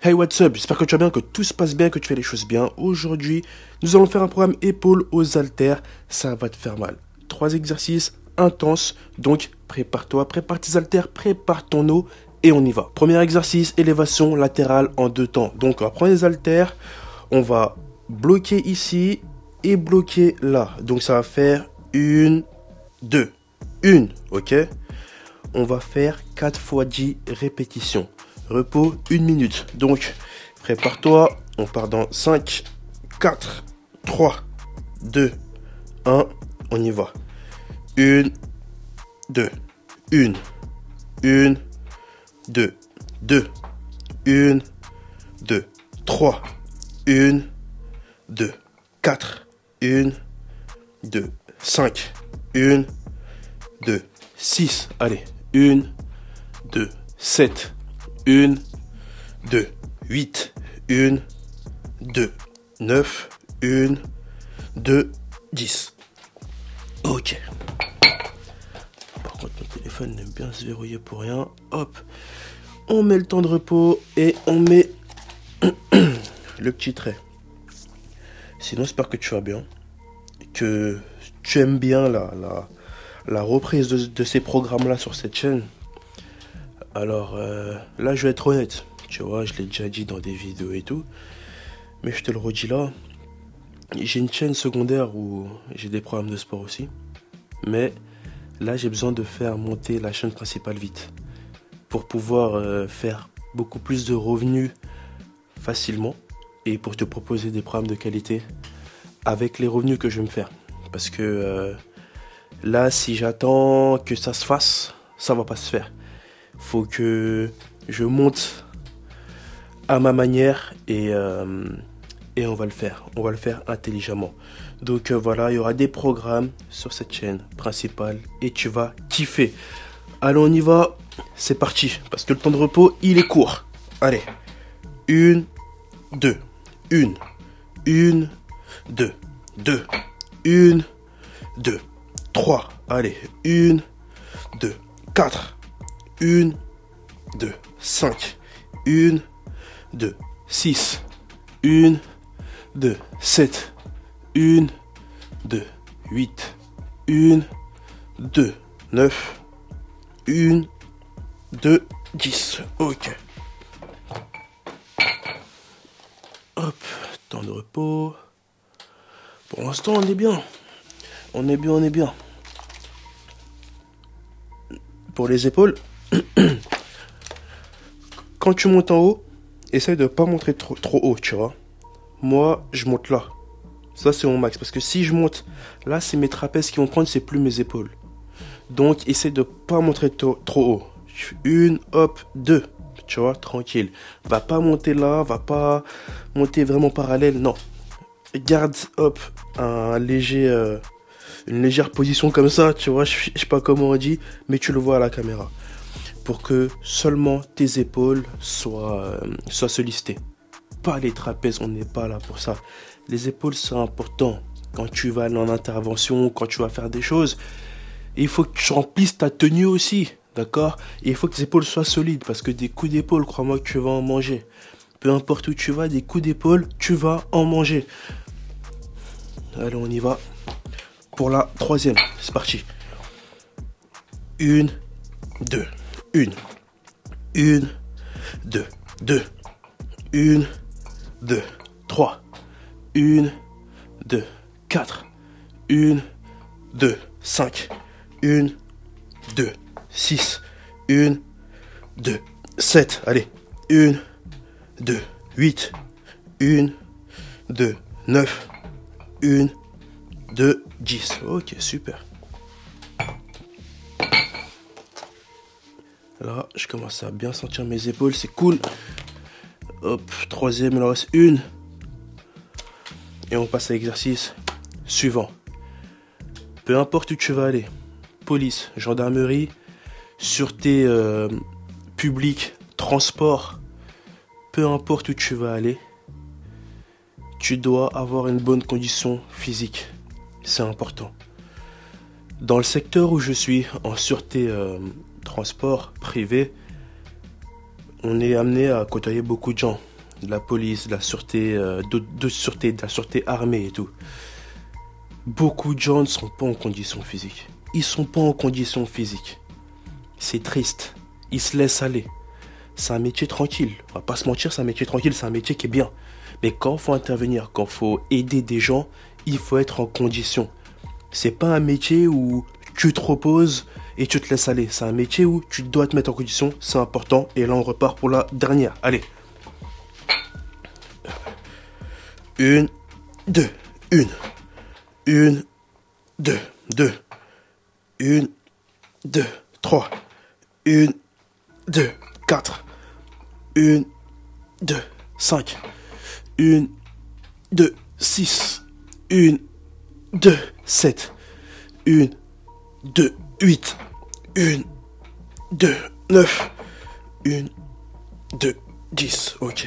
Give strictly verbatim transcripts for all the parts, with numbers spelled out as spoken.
Hey, what's up? J'espère que tu vas bien, que tout se passe bien, que tu fais les choses bien. Aujourd'hui, nous allons faire un programme épaules aux haltères. Ça va te faire mal. Trois exercices intenses. Donc, prépare-toi, prépare tes haltères, prépare ton eau et on y va. Premier exercice, élévation latérale en deux temps. Donc, on va prendre les haltères. On va bloquer ici et bloquer là. Donc, ça va faire une, deux. Une, ok? On va faire quatre fois dix répétitions. Repos, une minute. Donc, prépare-toi. On part dans cinq, quatre, trois, deux, un. On y va. Une, deux, une, une, deux, deux, une, deux, trois, une, deux, quatre, une, deux, cinq, une, deux, six. Allez, une, deux, sept. Une, deux, huit, une, deux, neuf, une, deux, dix. Ok. Par contre, mon téléphone aime bien se verrouiller pour rien. Hop. On met le temps de repos et on met le petit trait. Sinon, j'espère que tu vas bien. Que tu aimes bien la, la, la reprise de, de ces programmes-là sur cette chaîne. Alors euh, là, je vais être honnête, tu vois, je l'ai déjà dit dans des vidéos et tout, mais je te le redis là, j'ai une chaîne secondaire où j'ai des programmes de sport aussi, mais là, j'ai besoin de faire monter la chaîne principale vite, pour pouvoir euh, faire beaucoup plus de revenus facilement, et pour te proposer des programmes de qualité avec les revenus que je vais me faire. Parce que euh, là, si j'attends que ça se fasse, ça va pas se faire. Faut que je monte à ma manière et, euh, et on va le faire. On va le faire intelligemment. Donc euh, voilà, il y aura des programmes sur cette chaîne principale et tu vas kiffer. Allez, on y va. C'est parti. Parce que le temps de repos, il est court. Allez. Une, deux. Une, une, deux. Deux. Une, deux. Trois. Allez. Une, deux. Quatre. Une, deux, cinq, une, deux, six, une, deux, sept, une, deux, huit, une, deux, neuf, une, deux, dix. Ok. Hop, temps de repos. Pour l'instant, on est bien. On est bien, on est bien. Pour les épaules, quand tu montes en haut, essaye de ne pas monter trop, trop haut, tu vois. Moi, je monte là. Ça, c'est mon max. Parce que si je monte là, c'est mes trapèzes qui vont prendre, c'est plus mes épaules. Donc, essaye de ne pas monter trop, trop haut. Une, hop, deux. Tu vois, tranquille. Va pas monter là, va pas monter vraiment parallèle, non. Garde, hop, un léger, euh, une légère position comme ça, tu vois. Je, je sais pas comment on dit, mais tu le vois à la caméra. Pour que seulement tes épaules soient, euh, soient sollicitées. Pas les trapèzes, on n'est pas là pour ça. Les épaules, c'est important. Quand tu vas aller en intervention, quand tu vas faire des choses, il faut que tu remplisses ta tenue aussi, d'accord? Et il faut que tes épaules soient solides, parce que des coups d'épaule, crois-moi que tu vas en manger. Peu importe où tu vas, des coups d'épaule, tu vas en manger. Allez, on y va. Pour la troisième, c'est parti. Une, deux. Une, une, deux, deux, une, deux, trois, une, deux, quatre, une, deux, cinq, une, deux, six, une, deux, sept, allez, une, deux, huit, une, deux, neuf, une, deux, dix. Ok, super. Là, je commence à bien sentir mes épaules, c'est cool. Hop, troisième, il en reste une. Et on passe à l'exercice suivant. Peu importe où tu vas aller, police, gendarmerie, sûreté euh, publique, transport, peu importe où tu vas aller, tu dois avoir une bonne condition physique. C'est important. Dans le secteur où je suis, en sûreté euh, transport privé, on est amené à côtoyer beaucoup de gens. de la police, de la sûreté, euh, de, de sûreté, de la sûreté armée et tout. Beaucoup de gens ne sont pas en condition physique. Ils sont pas en condition physique. C'est triste. Ils se laissent aller. C'est un métier tranquille. On va pas se mentir, c'est un métier tranquille, c'est un métier qui est bien. Mais quand il faut intervenir, quand il faut aider des gens, il faut être en condition. C'est pas un métier où tu te reposes et tu te laisses aller. C'est un métier où tu dois te mettre en condition, c'est important. Et là, on repart pour la dernière. Allez. Une, deux, une, une, deux, deux, une, deux, trois, une, deux, quatre, une, deux, cinq, une, deux, six, une, deux, sept, une, deux, huit, une, deux, neuf, une, deux, dix. Ok.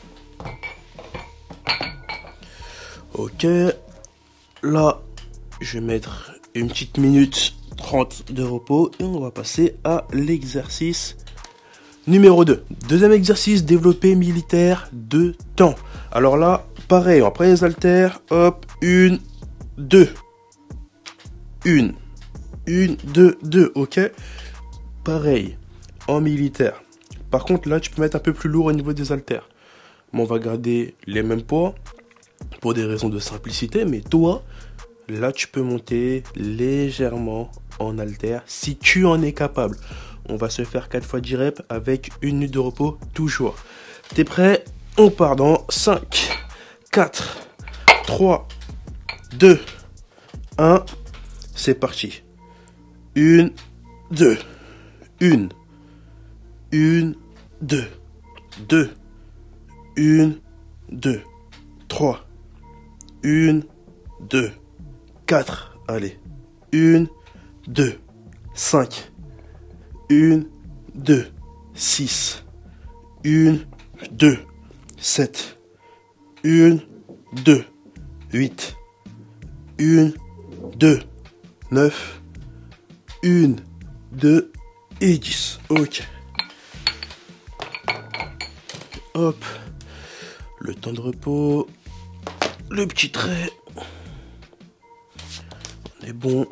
Ok. Là, je vais mettre une petite minute trente de repos et on va passer à l'exercice numéro deux. Deuxième exercice, développé militaire de temps. Alors là, pareil, on prend les haltères, hop, une, deux. Une, une, deux, deux, ok. Pareil, en militaire. Par contre, là, tu peux mettre un peu plus lourd au niveau des haltères. Mais on va garder les mêmes poids pour des raisons de simplicité. Mais toi, là, tu peux monter légèrement en haltères si tu en es capable. On va se faire quatre fois dix reps avec une minute de repos toujours. T'es prêt? On part dans cinq, quatre, trois, deux, un. C'est parti. Une, deux, une, une, deux, deux, une, deux, trois, une, deux, quatre, allez, une, deux, cinq, une, deux, six, une, deux, sept, une, deux, huit, une, deux, neuf, une, deux et dix. Ok. Hop. Le temps de repos. Le petit trait. On est bon.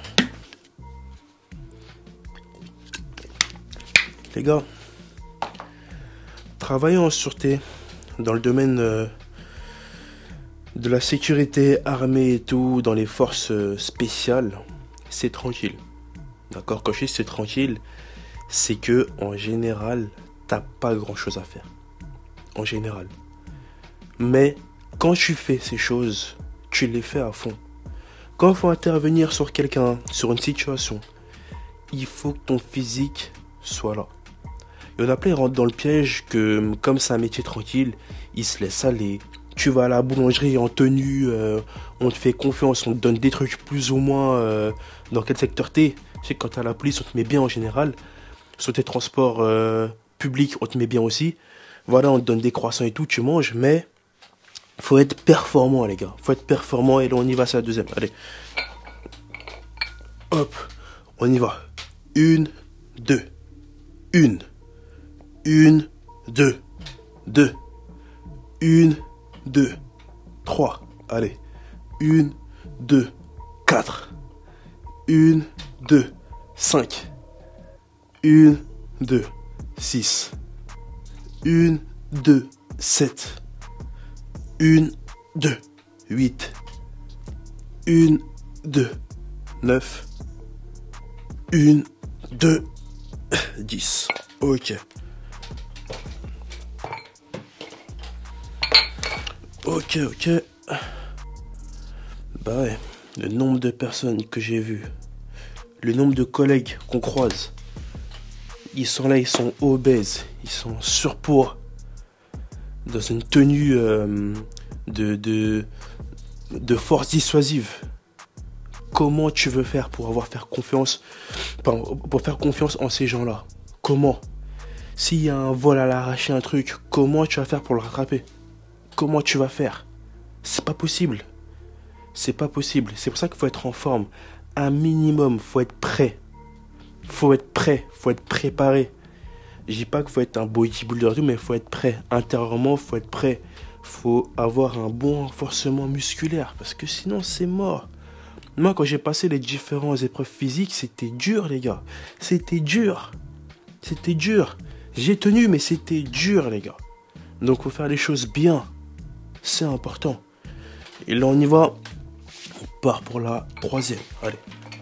Les gars, travailler en sûreté dans le domaine euh, de la sécurité armée et tout, dans les forces euh, spéciales, c'est tranquille. D'accord? Quand je dis c'est tranquille, c'est que en général, t'as pas grand chose à faire. En général. Mais quand tu fais ces choses, tu les fais à fond. Quand il faut intervenir sur quelqu'un, sur une situation, il faut que ton physique soit là. Il y en a plein, ils rentrent dans le piège que, comme c'est un métier tranquille, ils se laissent aller. Tu vas à la boulangerie en tenue, euh, on te fait confiance, on te donne des trucs plus ou moins euh, dans quel secteur t'es. Tu sais que quand t'es à la police, on te met bien en général. Sur tes transports euh, publics, on te met bien aussi. Voilà, on te donne des croissants et tout, tu manges, mais faut être performant, les gars. Faut être performant et là, on y va, c'est la deuxième. Allez. Hop, on y va. Une, deux, une. Une, deux, deux, une, deux, trois, allez, une, deux, quatre, une, deux, cinq, une, deux, six, une, deux, sept, une, deux, huit, une, deux, neuf, une, deux, dix. Ok. Ok, ok. Bah ouais, le nombre de personnes que j'ai vues, le nombre de collègues qu'on croise, ils sont là, ils sont obèses, ils sont en surpoids, dans une tenue euh, de, de, de force dissuasive. Comment tu veux faire pour avoir faire confiance, pour faire confiance en ces gens-là? Comment? S'il y a un vol à l'arracher, un truc, comment tu vas faire pour le rattraper? Comment tu vas faire? C'est pas possible. C'est pas possible. C'est pour ça qu'il faut être en forme. Un minimum, faut être prêt. Faut être prêt, faut être préparé. Je dis pas qu'il faut être un bodybuilder, tout, mais il faut être prêt. Intérieurement, il faut être prêt. Faut avoir un bon renforcement musculaire, parce que sinon, c'est mort. Moi, quand j'ai passé les différentes épreuves physiques, c'était dur, les gars. C'était dur. C'était dur. J'ai tenu, mais c'était dur, les gars. Donc, faut faire les choses bien. C'est important. Et là, on y va. On part pour la troisième. Allez.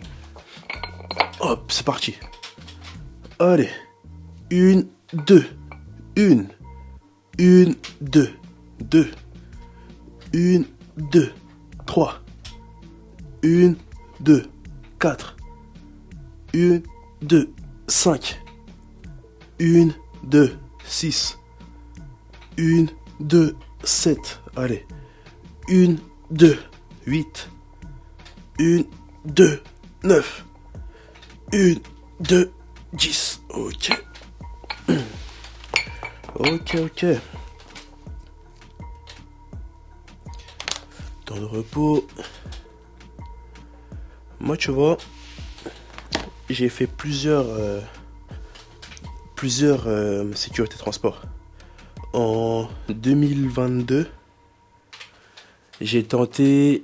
Hop, c'est parti. Allez. Une, deux. Une. Une, deux. Deux. Une, deux. Trois. Une, deux. Quatre. Une, deux. Cinq. Une, deux. Six. Une, deux. Sept. Allez. Une, deux. Huit. Une, deux. Neuf. Une, deux. Dix. Ok. Ok, ok. Temps de repos. Moi, tu vois, j'ai fait plusieurs, euh, plusieurs euh, sécurités transport. En deux mille vingt-deux, j'ai tenté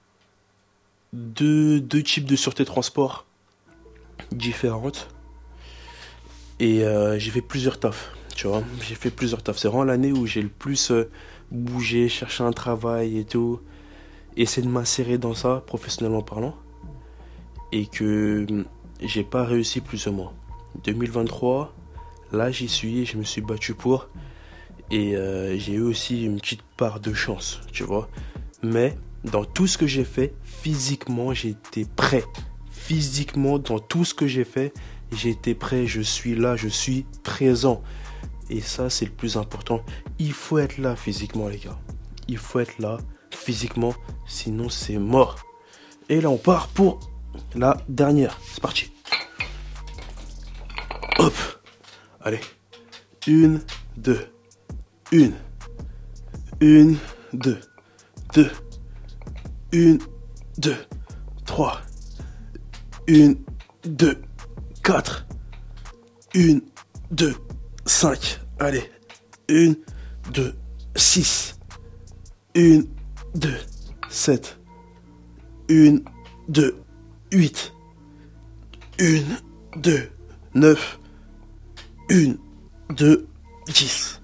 deux, deux types de sûreté transport différentes. Et euh, j'ai fait plusieurs tafs, tu vois. J'ai fait plusieurs tafs. C'est vraiment l'année où j'ai le plus euh, bougé, cherché un travail et tout. Essayé de m'insérer dans ça, professionnellement parlant. Et que j'ai pas réussi plus ou moins. deux mille vingt-trois, là j'y suis et je me suis battu pour. Et euh, j'ai eu aussi une petite part de chance, tu vois. Mais dans tout ce que j'ai fait, physiquement, j'étais prêt. Physiquement, dans tout ce que j'ai fait, j'étais prêt. Je suis là, je suis présent. Et ça, c'est le plus important. Il faut être là physiquement, les gars. Il faut être là physiquement, sinon c'est mort. Et là, on part pour la dernière. C'est parti. Hop. Allez. Une, deux. Une. Une, deux. Deux. Une, deux. Trois. Une, deux. Quatre. Une, deux. Cinq. Allez. Une, deux. Six. Une, deux. Sept. Une, deux. Huit. Une, deux. Neuf. Une, deux. Dix.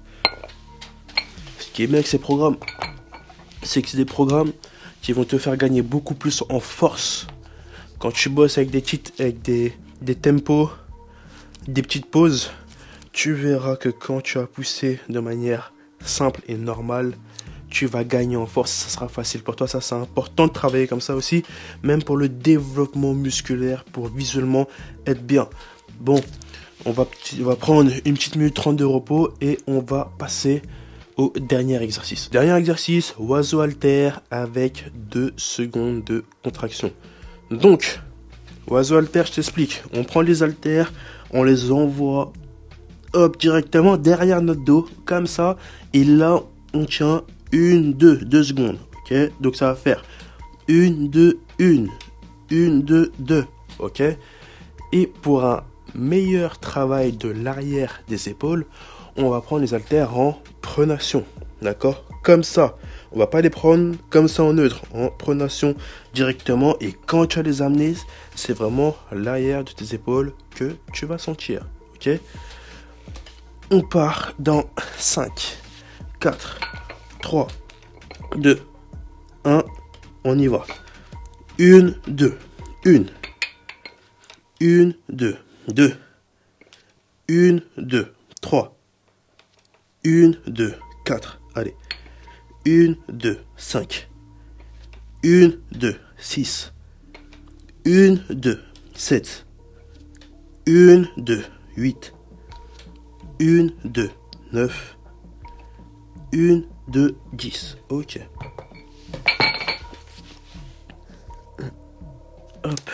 Ce qui est bien avec ces programmes, c'est que c'est des programmes qui vont te faire gagner beaucoup plus en force. Quand tu bosses avec des titres, avec des, des tempos, des petites pauses, tu verras que quand tu as poussé de manière simple et normale, tu vas gagner en force, ça sera facile pour toi. Ça, c'est important de travailler comme ça aussi, même pour le développement musculaire, pour visuellement être bien. Bon, on va, on va prendre une petite minute trente de repos et on va passer au dernier exercice. Dernier exercice, oiseau haltère avec deux secondes de contraction. Donc, oiseau haltère, je t'explique. On prend les haltères, on les envoie hop, directement derrière notre dos, comme ça. Et là, on tient une, deux, deux secondes. Ok, donc ça va faire une, deux, une, une, deux, deux. Ok. Et pour un meilleur travail de l'arrière des épaules, on va prendre les haltères en pronation. D'accord? Comme ça. On va pas les prendre comme ça en neutre, en pronation directement. Et quand tu vas les amener, c'est vraiment l'arrière de tes épaules que tu vas sentir. Ok? On part dans cinq, quatre, trois, deux, un. On y va. Une, deux, une. Une, deux, deux. Une, deux, trois. Une, deux, quatre. Allez. Une, deux, cinq. Une, deux, six. Une, deux, sept. Une, deux, huit. Une, deux, neuf. Une, deux, dix. Ok. Hop.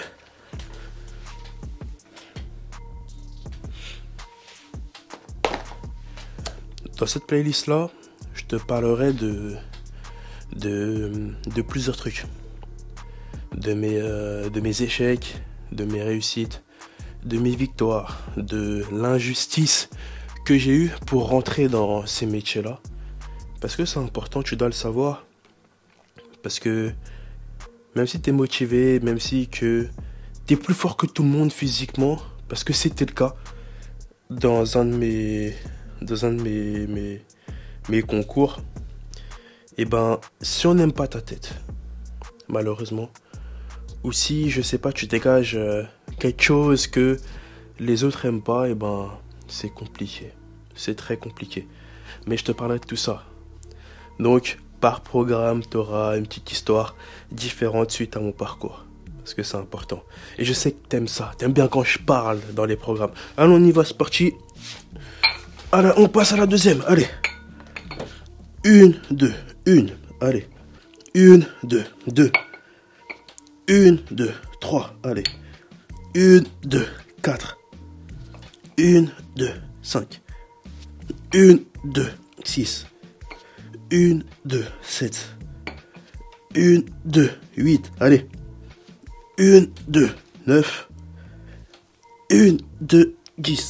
Dans cette playlist-là, je te parlerai de, de, de plusieurs trucs. De mes, euh, de mes échecs, de mes réussites, de mes victoires, de l'injustice que j'ai eu pour rentrer dans ces métiers-là. Parce que c'est important, tu dois le savoir. Parce que même si tu es motivé, même si que tu es plus fort que tout le monde physiquement, parce que c'était le cas dans un de mes, dans un de mes, mes, mes concours, et ben si on n'aime pas ta tête, malheureusement, ou si, je sais pas, tu dégages euh, quelque chose que les autres aiment pas, et ben c'est compliqué. C'est très compliqué. Mais je te parlerai de tout ça. Donc, par programme, tu auras une petite histoire différente suite à mon parcours. Parce que c'est important. Et je sais que t'aimes ça. T'aimes bien quand je parle dans les programmes. Allons, on y va, c'est parti. Allez, on passe à la deuxième. Allez. Une, deux, une. Allez. Une, deux, deux. Une, deux, trois. Allez. Une, deux, quatre. Une, deux, cinq. Une, deux, six. Une, deux, sept. Une, deux, huit. Allez. Une, deux, neuf. Une, deux, dix.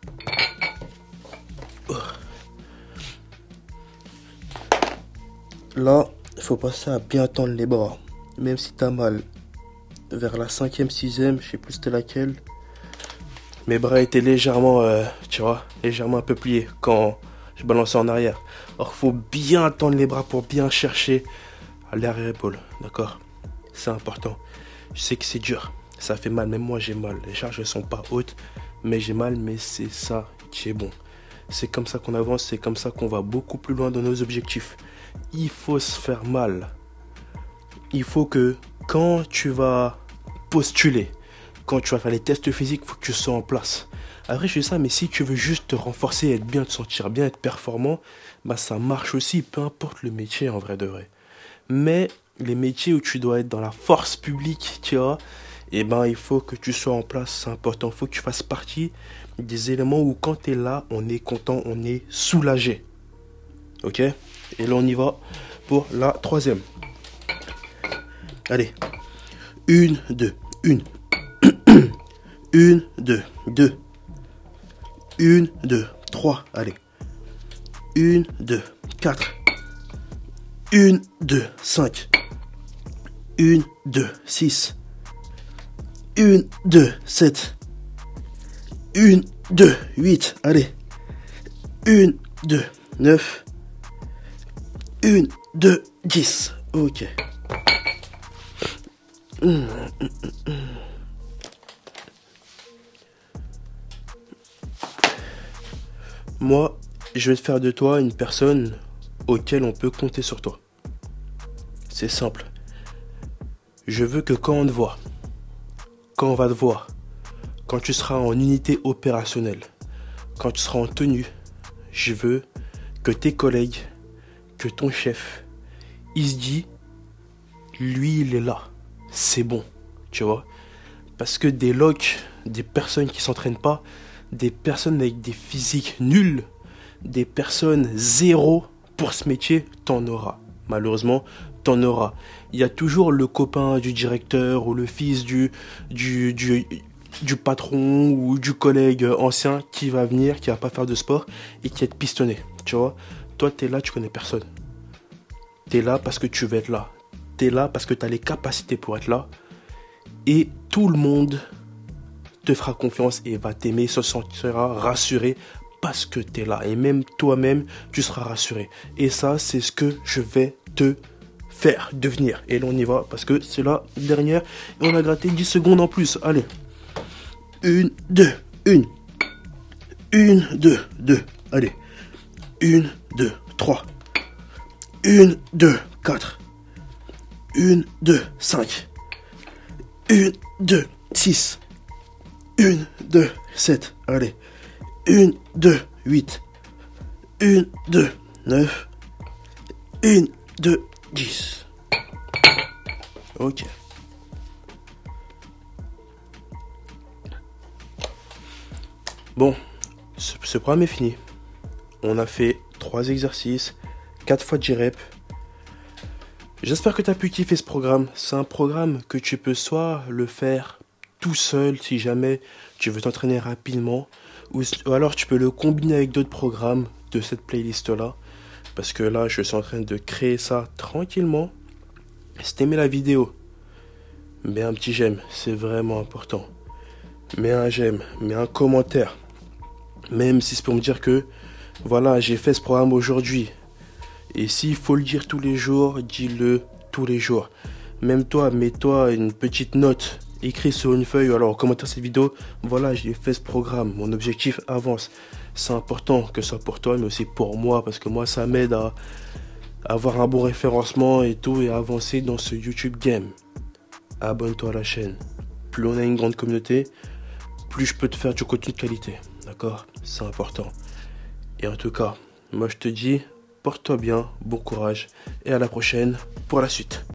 Là, il faut passer à bien tendre les bras. Même si t'as mal. Vers la cinquième, sixième, je sais plus c'était laquelle. Mes bras étaient légèrement, euh, tu vois, légèrement un peu pliés quand je balançais en arrière. Alors, il faut bien tendre les bras pour bien chercher à l'arrière-épaule, d'accord? C'est important. Je sais que c'est dur, ça fait mal, même moi j'ai mal. Les charges ne sont pas hautes, mais j'ai mal, mais c'est ça qui est bon. C'est comme ça qu'on avance, c'est comme ça qu'on va beaucoup plus loin dans nos objectifs. Il faut se faire mal. Il faut que quand tu vas postuler, quand tu vas faire les tests physiques, il faut que tu sois en place. Après, je fais ça, mais si tu veux juste te renforcer, être bien, te sentir bien, être performant, bah ça marche aussi, peu importe le métier en vrai de vrai. Mais les métiers où tu dois être dans la force publique, tu vois, eh ben il faut que tu sois en place, c'est important. Il faut que tu fasses partie des éléments où quand tu es là, on est content, on est soulagé. Ok? Et là, on y va pour la troisième. Allez. Une, deux, une. Une, deux, deux. Une, deux, trois. Allez. Une, deux, quatre. Une, deux, cinq. Une, deux, six. Une, deux, sept. Une, deux, huit. Allez. Une, deux, neuf. Une, deux, dix. Ok. Mmh, mmh, mmh. Moi, je vais te faire de toi une personne auquel on peut compter sur toi. C'est simple. Je veux que quand on te voit, quand on va te voir, quand tu seras en unité opérationnelle, quand tu seras en tenue, je veux que tes collègues, que ton chef, il se dit, lui il est là, c'est bon, tu vois. Parce que des locs, des personnes qui s'entraînent pas, des personnes avec des physiques nuls, des personnes zéro pour ce métier, t'en auras. Malheureusement, t'en auras. Il y a toujours le copain du directeur ou le fils du, du, du, du patron ou du collègue ancien qui va venir, qui va pas faire de sport et qui va te pistonner, tu vois. Toi, t'es là, tu connais personne. T'es là parce que tu veux être là. T'es là parce que t'as les capacités pour être là. Et tout le monde te fera confiance et va t'aimer, se sentira rassuré parce que tu es là. Et même toi-même, tu seras rassuré. Et ça, c'est ce que je vais te faire devenir. Et là, on y va parce que c'est la dernière. Et on a gratté dix secondes en plus. Allez. Une, deux, une. Une, deux, deux. Allez. Une, deux, trois. Une, deux, quatre. Une, deux, cinq. Une, deux, six. Une, deux, sept. Allez. Une, deux, huit. Une, deux, neuf. Une, deux, dix. Ok. Bon, ce, ce programme est fini. On a fait trois exercices, quatre fois dix reps. J'espère que tu as pu kiffer ce programme. C'est un programme que tu peux soit le faire tout seul si jamais tu veux t'entraîner rapidement, Ou, ou alors tu peux le combiner avec d'autres programmes de cette playlist-là. Parce que là, je suis en train de créer ça tranquillement. Si t'aimais la vidéo, mets un petit j'aime, c'est vraiment important. Mets un j'aime, mets un commentaire. Même si c'est pour me dire que, voilà, j'ai fait ce programme aujourd'hui. Et s'il faut le dire tous les jours, dis-le tous les jours. Même toi, mets-toi une petite note, écris sur une feuille, ou alors en commentaire cette vidéo, voilà, j'ai fait ce programme, mon objectif avance. C'est important que ce soit pour toi, mais aussi pour moi, parce que moi, ça m'aide à avoir un bon référencement et tout, et à avancer dans ce YouTube game. Abonne-toi à la chaîne. Plus on a une grande communauté, plus je peux te faire du contenu de qualité. D'accord? C'est important. Et en tout cas, moi je te dis, porte-toi bien, bon courage, et à la prochaine pour la suite.